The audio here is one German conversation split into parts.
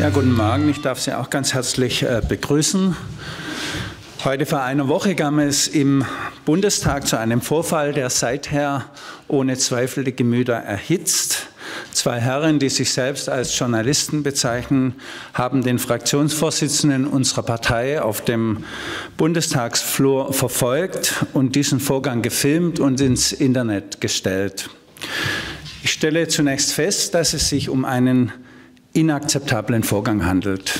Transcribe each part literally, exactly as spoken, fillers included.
Ja, guten Morgen. Ich darf Sie auch ganz herzlich äh, begrüßen. Heute vor einer Woche kam es im Bundestag zu einem Vorfall, der seither ohne Zweifel die Gemüter erhitzt. Zwei Herren, die sich selbst als Journalisten bezeichnen, haben den Fraktionsvorsitzenden unserer Partei auf dem Bundestagsflur verfolgt und diesen Vorgang gefilmt und ins Internet gestellt. Ich stelle zunächst fest, dass es sich um einen inakzeptablen Vorgang handelt.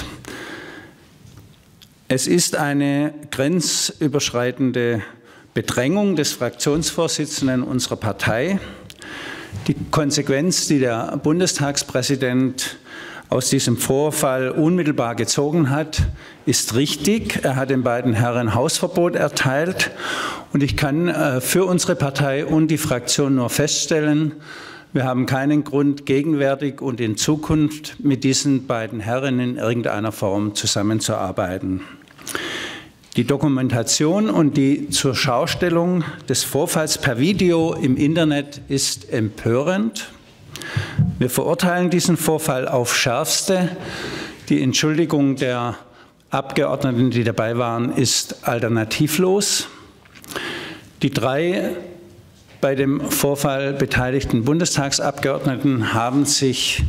Es ist eine grenzüberschreitende Bedrängung des Fraktionsvorsitzenden unserer Partei. Die Konsequenz, die der Bundestagspräsident aus diesem Vorfall unmittelbar gezogen hat, ist richtig. Er hat den beiden Herren Hausverbot erteilt. Und ich kann für unsere Partei und die Fraktion nur feststellen, wir haben keinen Grund, gegenwärtig und in Zukunft mit diesen beiden Herren in irgendeiner Form zusammenzuarbeiten. Die Dokumentation und die Zurschaustellung des Vorfalls per Video im Internet ist empörend. Wir verurteilen diesen Vorfall aufs Schärfste. Die Entschuldigung der Abgeordneten, die dabei waren, ist alternativlos. Die drei bei dem Vorfall beteiligten Bundestagsabgeordneten haben sich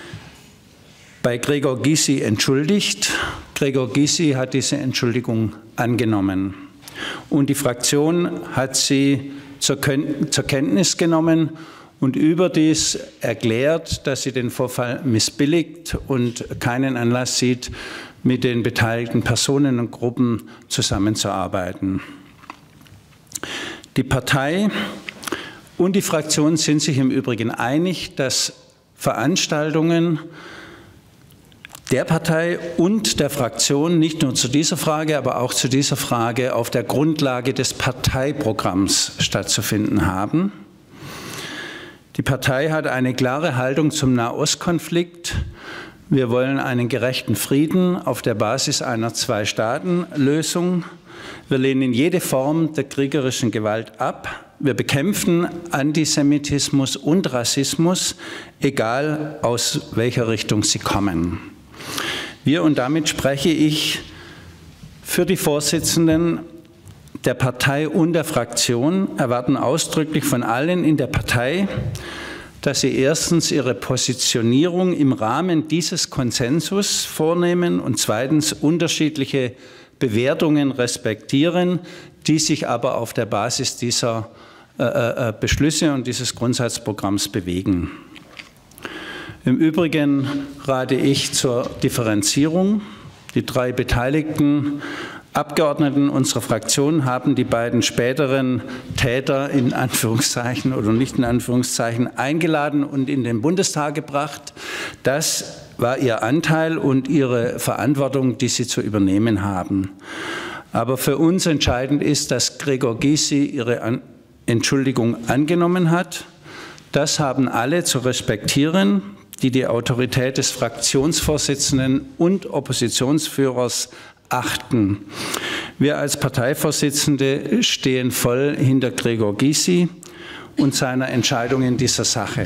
bei Gregor Gysi entschuldigt. Gregor Gysi hat diese Entschuldigung angenommen. Und die Fraktion hat sie zur, zur Kenntnis genommen und überdies erklärt, dass sie den Vorfall missbilligt und keinen Anlass sieht, mit den beteiligten Personen und Gruppen zusammenzuarbeiten. Die Partei und die Fraktion sind sich im Übrigen einig, dass Veranstaltungen der Partei und der Fraktion nicht nur zu dieser Frage, aber auch zu dieser Frage auf der Grundlage des Parteiprogramms stattzufinden haben. Die Partei hat eine klare Haltung zum Nahostkonflikt. Wir wollen einen gerechten Frieden auf der Basis einer Zwei-Staaten-Lösung. Wir lehnen jede Form der kriegerischen Gewalt ab. Wir bekämpfen Antisemitismus und Rassismus, egal aus welcher Richtung sie kommen. Wir, und damit spreche ich für die Vorsitzenden der Partei und der Fraktion, erwarten ausdrücklich von allen in der Partei, dass sie erstens ihre Positionierung im Rahmen dieses Konsensus vornehmen und zweitens unterschiedliche Bewertungen respektieren, die sich aber auf der Basis dieser äh, Beschlüsse und dieses Grundsatzprogramms bewegen. Im Übrigen rate ich zur Differenzierung. Die drei beteiligten Abgeordneten unserer Fraktion haben die beiden späteren Täter in Anführungszeichen oder nicht in Anführungszeichen eingeladen und in den Bundestag gebracht. Das war ihr Anteil und ihre Verantwortung, die sie zu übernehmen haben. Aber für uns entscheidend ist, dass Gregor Gysi ihre An- Entschuldigung angenommen hat. Das haben alle zu respektieren, die die Autorität des Fraktionsvorsitzenden und Oppositionsführers achten. Wir als Parteivorsitzende stehen voll hinter Gregor Gysi und seiner Entscheidung in dieser Sache.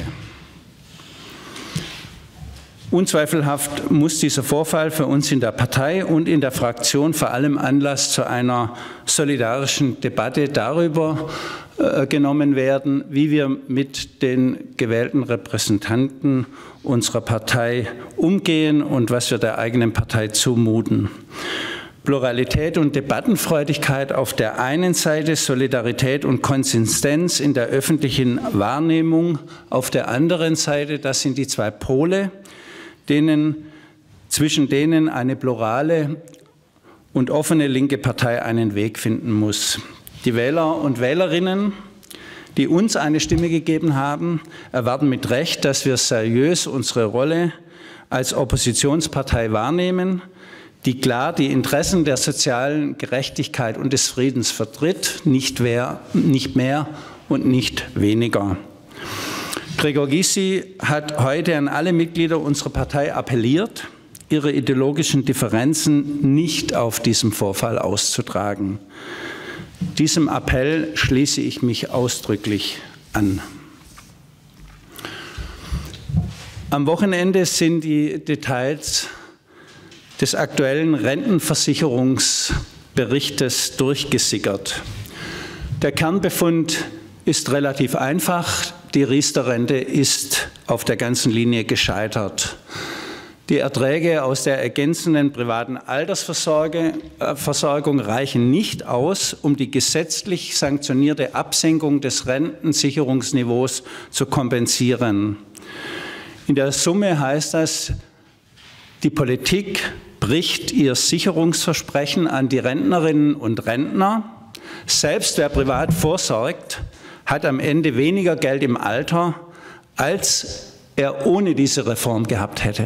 Unzweifelhaft muss dieser Vorfall für uns in der Partei und in der Fraktion vor allem Anlass zu einer solidarischen Debatte darüber äh, genommen werden, wie wir mit den gewählten Repräsentanten unserer Partei umgehen und was wir der eigenen Partei zumuten. Pluralität und Debattenfreudigkeit auf der einen Seite, Solidarität und Konsistenz in der öffentlichen Wahrnehmung auf der anderen Seite, das sind die zwei Pole, denen, zwischen denen eine plurale und offene linke Partei einen Weg finden muss. Die Wähler und Wählerinnen, die uns eine Stimme gegeben haben, erwarten mit Recht, dass wir seriös unsere Rolle als Oppositionspartei wahrnehmen, die klar die Interessen der sozialen Gerechtigkeit und des Friedens vertritt, nicht mehr, nicht mehr und nicht weniger. Gregor Gysi hat heute an alle Mitglieder unserer Partei appelliert, ihre ideologischen Differenzen nicht auf diesem Vorfall auszutragen. Diesem Appell schließe ich mich ausdrücklich an. Am Wochenende sind die Details des aktuellen Rentenversicherungsberichtes durchgesickert. Der Kernbefund ist relativ einfach. Die Riester-Rente ist auf der ganzen Linie gescheitert. Die Erträge aus der ergänzenden privaten Altersversorgung reichen nicht aus, um die gesetzlich sanktionierte Absenkung des Rentensicherungsniveaus zu kompensieren. In der Summe heißt das, die Politik bricht ihr Sicherungsversprechen an die Rentnerinnen und Rentner. Selbst wer privat vorsorgt, hat am Ende weniger Geld im Alter, als er ohne diese Reform gehabt hätte.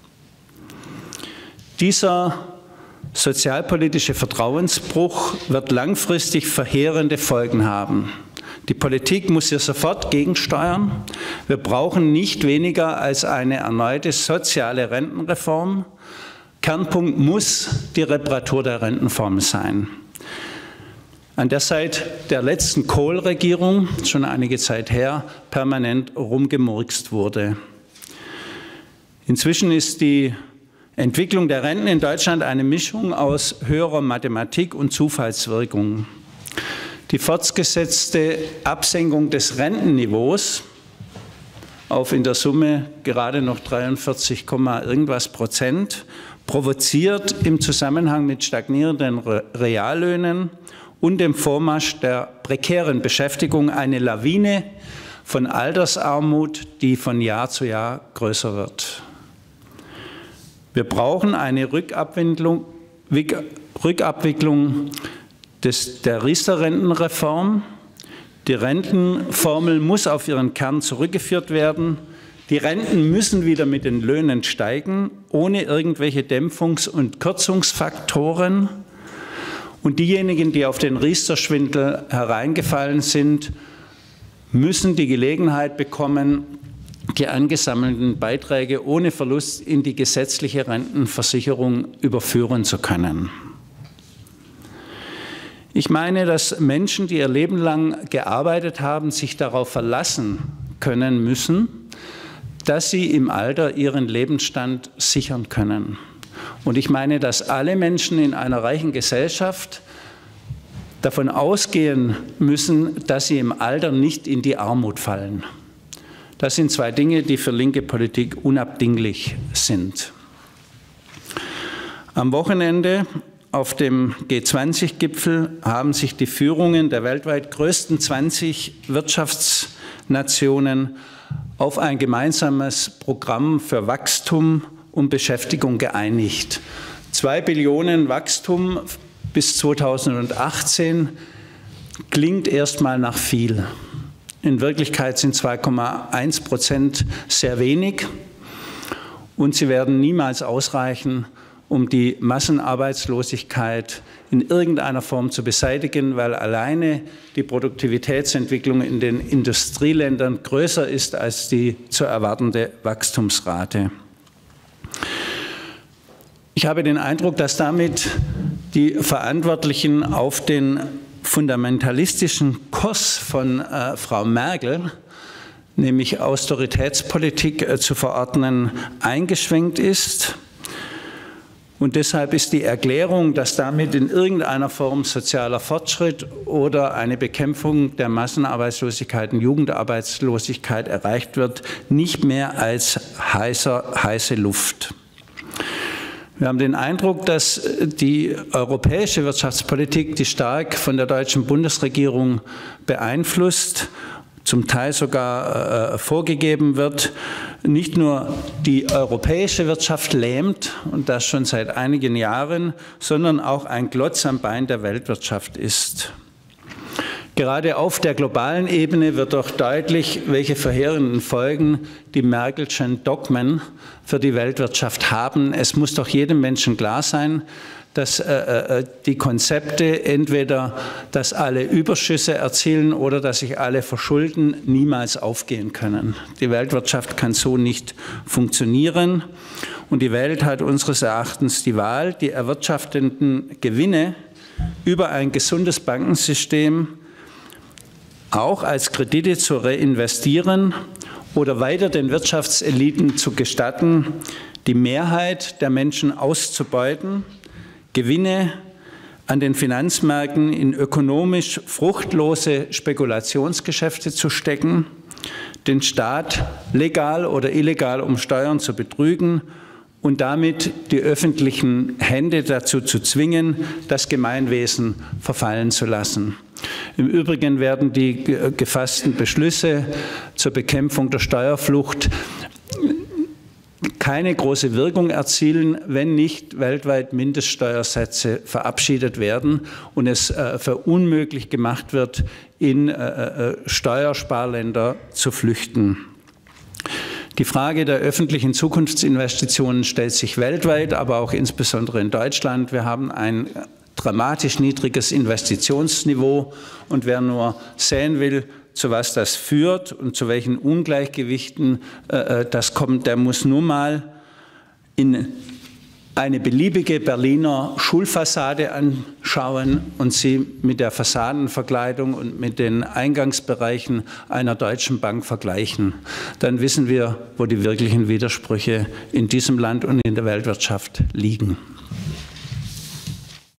Dieser sozialpolitische Vertrauensbruch wird langfristig verheerende Folgen haben. Die Politik muss hier sofort gegensteuern. Wir brauchen nicht weniger als eine erneute soziale Rentenreform. Kernpunkt muss die Reparatur der Rentenform sein. An der seit der letzten Kohl-Regierung, schon einige Zeit her, permanent rumgemurkst wurde. Inzwischen ist die Entwicklung der Renten in Deutschland eine Mischung aus höherer Mathematik und Zufallswirkung. Die fortgesetzte Absenkung des Rentenniveaus auf in der Summe gerade noch dreiundvierzig, irgendwas Prozent provoziert im Zusammenhang mit stagnierenden Reallöhnen und dem Vormarsch der prekären Beschäftigung eine Lawine von Altersarmut, die von Jahr zu Jahr größer wird. Wir brauchen eine Rückabwicklung, Rückabwicklung des, der Riester-Rentenreform. Die Rentenformel muss auf ihren Kern zurückgeführt werden. Die Renten müssen wieder mit den Löhnen steigen, ohne irgendwelche Dämpfungs- und Kürzungsfaktoren. Und diejenigen, die auf den Riester-Schwindel hereingefallen sind, müssen die Gelegenheit bekommen, die angesammelten Beiträge ohne Verlust in die gesetzliche Rentenversicherung überführen zu können. Ich meine, dass Menschen, die ihr Leben lang gearbeitet haben, sich darauf verlassen können müssen, dass sie im Alter ihren Lebensstand sichern können. Und ich meine, dass alle Menschen in einer reichen Gesellschaft davon ausgehen müssen, dass sie im Alter nicht in die Armut fallen. Das sind zwei Dinge, die für linke Politik unabdinglich sind. Am Wochenende auf dem G zwanzig Gipfel haben sich die Führungen der weltweit größten zwanzig Wirtschaftsnationen auf ein gemeinsames Programm für Wachstum und Beschäftigung geeinigt. Zwei Billionen Wachstum bis zweitausendachtzehn klingt erstmal nach viel. In Wirklichkeit sind zwei Komma eins Prozent sehr wenig und sie werden niemals ausreichen, um die Massenarbeitslosigkeit in irgendeiner Form zu beseitigen, weil alleine die Produktivitätsentwicklung in den Industrieländern größer ist als die zu erwartende Wachstumsrate. Ich habe den Eindruck, dass damit die Verantwortlichen auf den fundamentalistischen Kurs von äh, Frau Merkel, nämlich Austeritätspolitik äh, zu verordnen, eingeschwenkt ist. Und deshalb ist die Erklärung, dass damit in irgendeiner Form sozialer Fortschritt oder eine Bekämpfung der Massenarbeitslosigkeit und Jugendarbeitslosigkeit erreicht wird, nicht mehr als heißer, heiße Luft. Wir haben den Eindruck, dass die europäische Wirtschaftspolitik, die stark von der deutschen Bundesregierung beeinflusst, zum Teil sogar äh, vorgegeben wird, nicht nur die europäische Wirtschaft lähmt, und das schon seit einigen Jahren, sondern auch ein Klotz am Bein der Weltwirtschaft ist. Gerade auf der globalen Ebene wird doch deutlich, welche verheerenden Folgen die Merkelschen Dogmen für die Weltwirtschaft haben. Es muss doch jedem Menschen klar sein, dass äh, die Konzepte entweder, dass alle Überschüsse erzielen oder dass sich alle verschulden, niemals aufgehen können. Die Weltwirtschaft kann so nicht funktionieren. Und die Welt hat unseres Erachtens die Wahl, die erwirtschafteten Gewinne über ein gesundes Bankensystem auch als Kredite zu reinvestieren oder weiter den Wirtschaftseliten zu gestatten, die Mehrheit der Menschen auszubeuten, Gewinne an den Finanzmärkten in ökonomisch fruchtlose Spekulationsgeschäfte zu stecken, den Staat legal oder illegal um Steuern zu betrügen und damit die öffentlichen Hände dazu zu zwingen, das Gemeinwesen verfallen zu lassen. Im Übrigen werden die gefassten Beschlüsse zur Bekämpfung der Steuerflucht keine große Wirkung erzielen, wenn nicht weltweit Mindeststeuersätze verabschiedet werden und es äh, für unmöglich gemacht wird, in äh, Steuersparländer zu flüchten. Die Frage der öffentlichen Zukunftsinvestitionen stellt sich weltweit, aber auch insbesondere in Deutschland. Wir haben ein dramatisch niedriges Investitionsniveau und wer nur sehen will, zu was das führt und zu welchen Ungleichgewichten äh, das kommt, der muss nur mal in eine beliebige Berliner Schulfassade anschauen und sie mit der Fassadenverkleidung und mit den Eingangsbereichen einer deutschen Bank vergleichen. Dann wissen wir, wo die wirklichen Widersprüche in diesem Land und in der Weltwirtschaft liegen.